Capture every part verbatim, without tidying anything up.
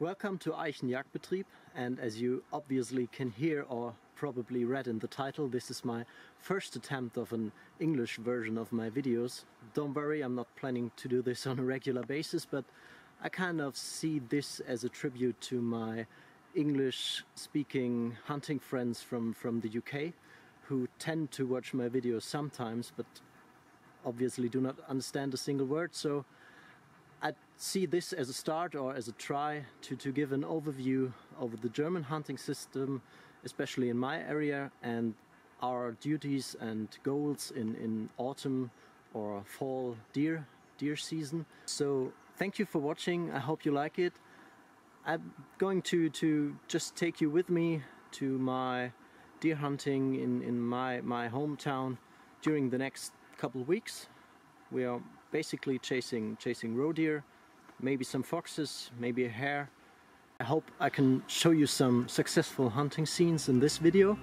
Welcome to Eichen Jagdbetrieb, and as you obviously can hear or probably read in the title, this is my first attempt of an English version of my videos. Don't worry, I'm not planning to do this on a regular basis, but I kind of see this as a tribute to my English-speaking hunting friends from, from the U K, who tend to watch my videos sometimes, but obviously do not understand a single word. So I see this as a start or as a try to, to give an overview of the German hunting system, especially in my area, and our duties and goals in, in autumn or fall deer, deer season. So thank you for watching, I hope you like it. I'm going to, to just take you with me to my deer hunting in, in my, my hometown during the next couple of weeks. We are basically chasing chasing roedeer, maybe some foxes, maybe a hare. I hope I can show you some successful hunting scenes in this video.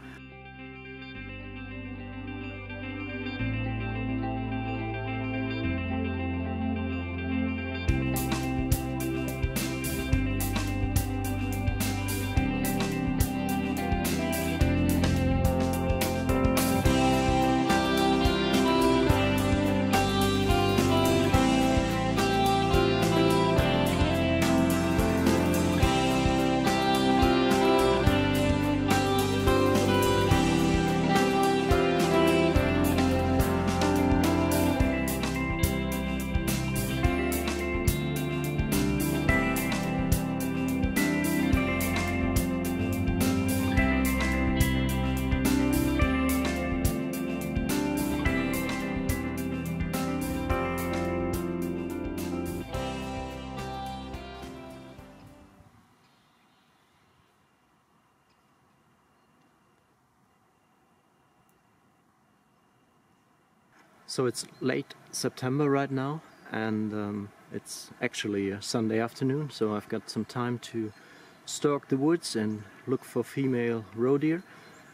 So it's late September right now, and um, it's actually a Sunday afternoon, so I've got some time to stalk the woods and look for female roedeer.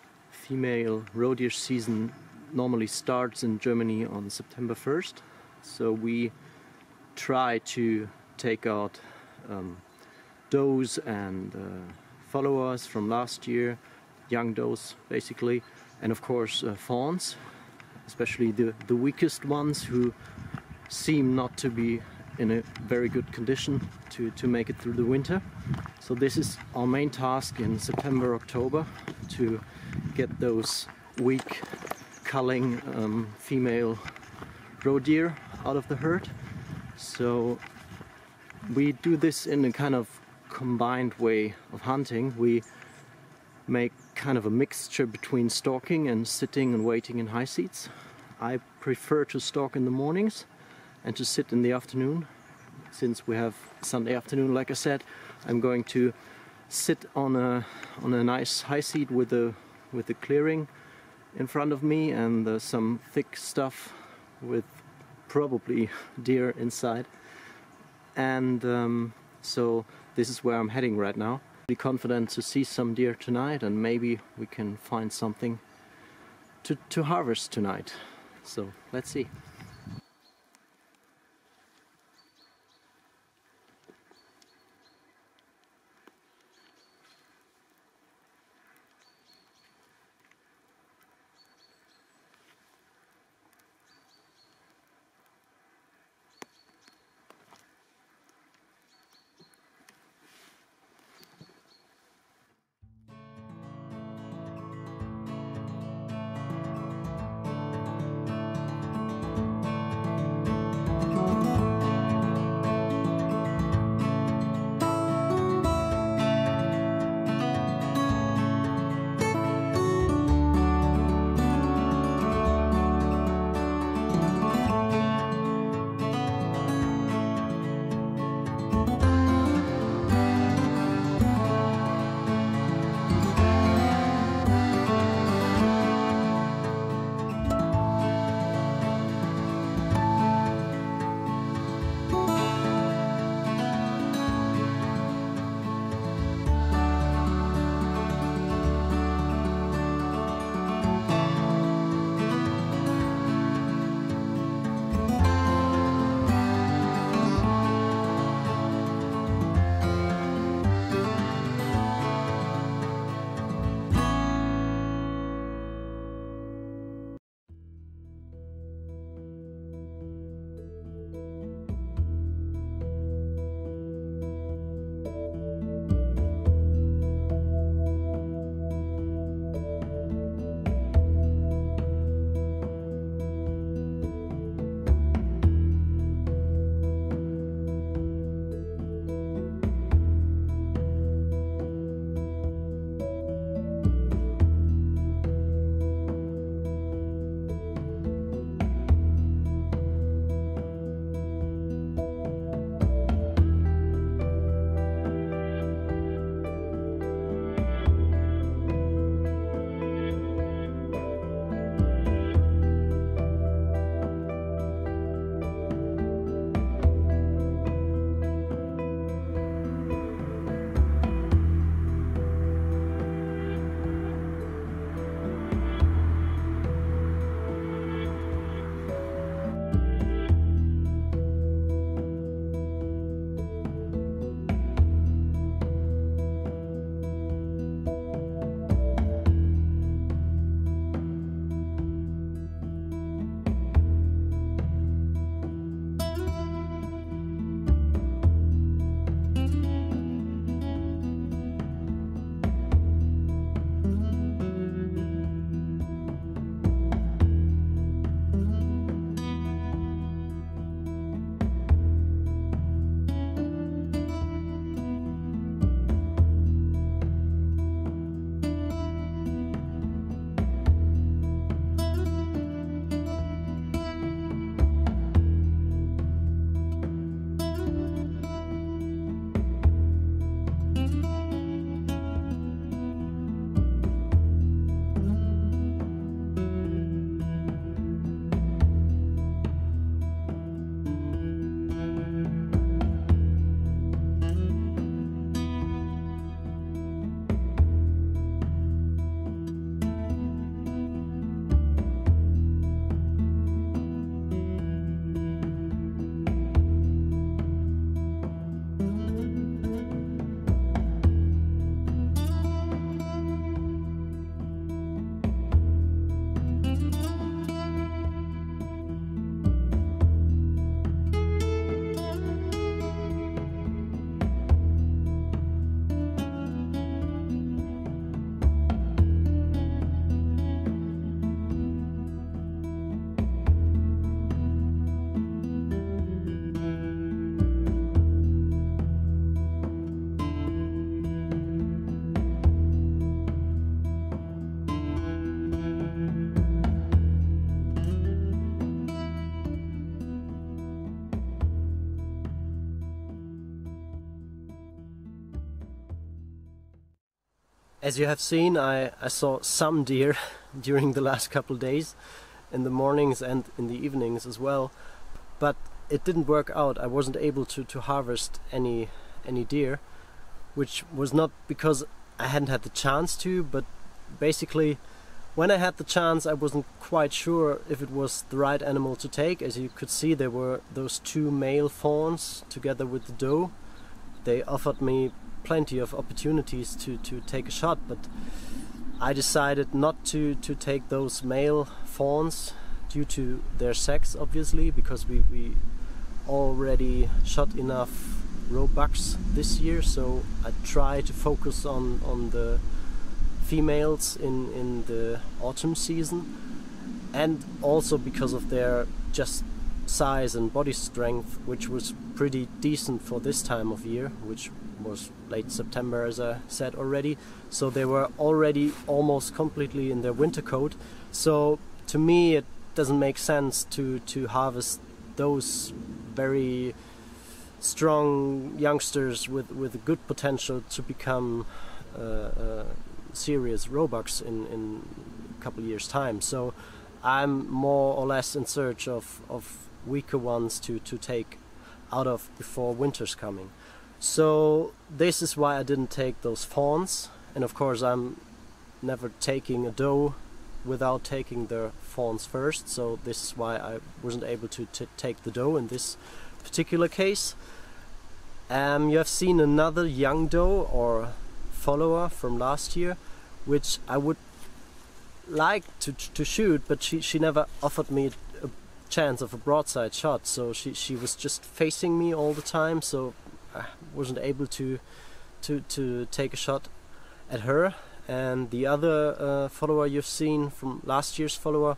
Female roedeer season normally starts in Germany on September first, so we try to take out um, does and uh, followers from last year, young does basically, and of course uh, fawns. Especially the, the weakest ones who seem not to be in a very good condition to, to make it through the winter. So this is our main task in September, October, to get those weak culling um, female roedeer out of the herd. So we do this in a kind of combined way of hunting. We make kind of a mixture between stalking and sitting and waiting in high seats. I prefer to stalk in the mornings and to sit in the afternoon. Since we have Sunday afternoon, like I said, I'm going to sit on a on a nice high seat with a with a clearing in front of me and uh, some thick stuff with probably deer inside. And um, so this is where I'm heading right now. Confident to see some deer tonight, and maybe we can find something to, to harvest tonight. So let's see. As you have seen, I, I saw some deer during the last couple of days, in the mornings and in the evenings as well, but it didn't work out. I wasn't able to, to harvest any any deer, which was not because I hadn't had the chance to, but basically when I had the chance I wasn't quite sure if it was the right animal to take. As you could see, there were those two male fawns together with the doe. They offered me plenty of opportunities to, to take a shot, but I decided not to, to take those male fawns due to their sex, obviously, because we, we already shot enough roebucks this year, so I try to focus on, on the females in, in the autumn season, and also because of their just size and body strength, which was pretty decent for this time of year, which was late September, as I said already. So they were already almost completely in their winter coat. So to me it doesn't make sense to, to harvest those very strong youngsters with, with a good potential to become uh, uh, serious roebucks in, in a couple of years time. So I'm more or less in search of, of weaker ones to, to take out of before winter's coming. So this is why I didn't take those fawns, and of course I'm never taking a doe without taking the fawns first, so this is why I wasn't able to t take the doe in this particular case. Um, you have seen another young doe or follower from last year, which I would like to, to shoot, but she, she never offered me a chance of a broadside shot, so she, she was just facing me all the time, so I wasn't able to to to take a shot at her. And the other uh, follower you've seen from last year's follower,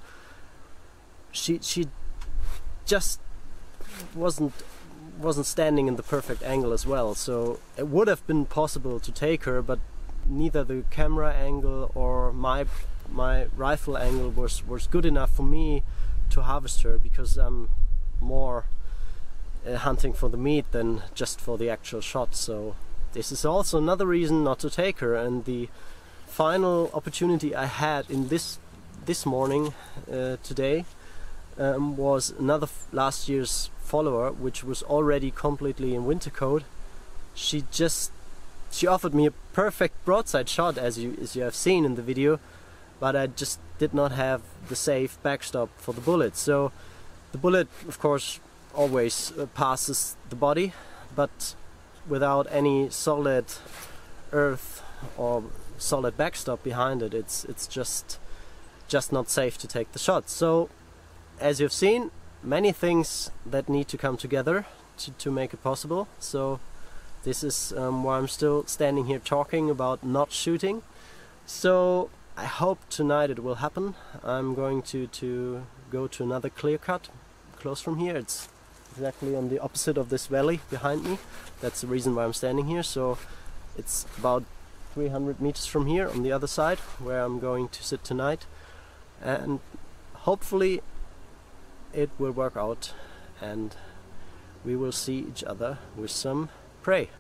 she she just wasn't wasn't standing in the perfect angle as well, so it would have been possible to take her, but neither the camera angle or my my rifle angle was was good enough for me to harvest her, because I'm more Uh, hunting for the meat than just for the actual shot. So this is also another reason not to take her. And the final opportunity I had in this this morning uh, today um, was another f last year's follower, which was already completely in winter coat. She just she offered me a perfect broadside shot, as you as you have seen in the video, but I just did not have the safe backstop for the bullet. So the bullet, of course, always uh, passes the body, but without any solid earth or solid backstop behind it, it's it's just just not safe to take the shot. So as you've seen, many things that need to come together to, to make it possible. So this is um, why I'm still standing here talking about not shooting. So I hope tonight it will happen. I'm going to to go to another clear cut close from here. It's exactly on the opposite of this valley behind me. That's the reason why I'm standing here. So it's about three hundred meters from here on the other side, where I'm going to sit tonight, and hopefully it will work out and we will see each other with some prey.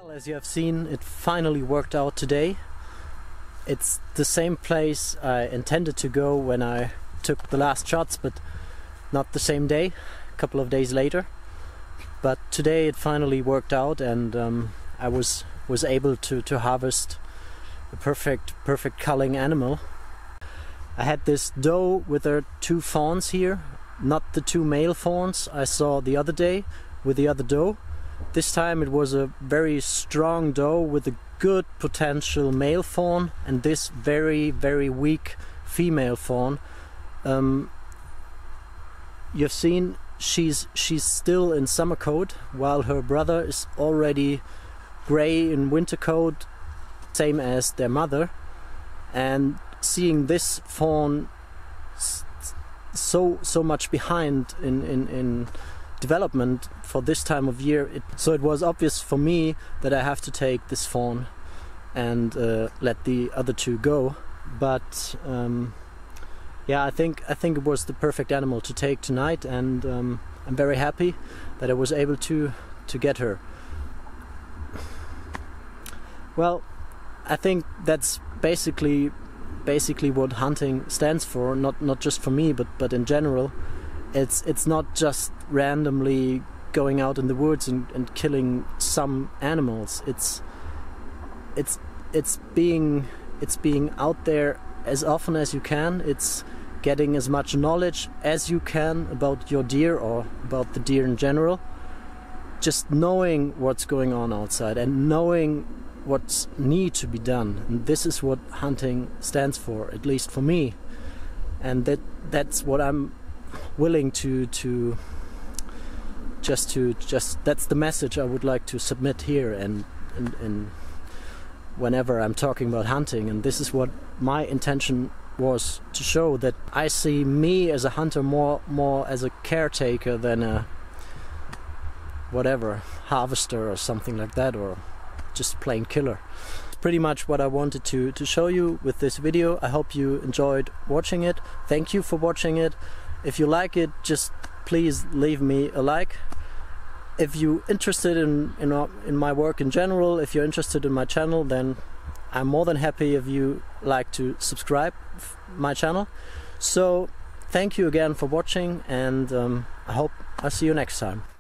Well, as you have seen, it finally worked out today. It's the same place I intended to go when I took the last shots, but not the same day, a couple of days later. But today it finally worked out, and um, I was was able to, to harvest a perfect perfect culling animal. I had this doe with her two fawns here, not the two male fawns I saw the other day with the other doe. This time it was a very strong doe with a good potential male fawn, and this very very weak female fawn. Um, you've seen she's she's still in summer coat, while her brother is already gray in winter coat, same as their mother. And seeing this fawn so so much behind in in, in development for this time of year, it, so it was obvious for me that I have to take this fawn and uh, let the other two go. But um, yeah, I think I think it was the perfect animal to take tonight, and um, I'm very happy that I was able to to get her. Well, I think that's basically basically what hunting stands for, not not just for me, but but in general. It's it's not just randomly going out in the woods and, and killing some animals. It's it's it's being it's being out there as often as you can. It's getting as much knowledge as you can about your deer or about the deer in general. Just knowing what's going on outside and knowing what's need to be done. And this is what hunting stands for, at least for me. And that that's what I'm willing to to just to just that's the message I would like to submit here, and, and, and whenever I'm talking about hunting. And this is what my intention was, to show that I see me as a hunter more more as a caretaker than a whatever harvester or something like that, or just plain killer. It's pretty much what I wanted to to show you with this video. I hope you enjoyed watching it. Thank you for watching it. If you like it, just please leave me a like. If you're interested in, in, in my work in general, if you're interested in my channel, then I'm more than happy if you like to subscribe my channel. So thank you again for watching, and um, I hope I'll see you next time.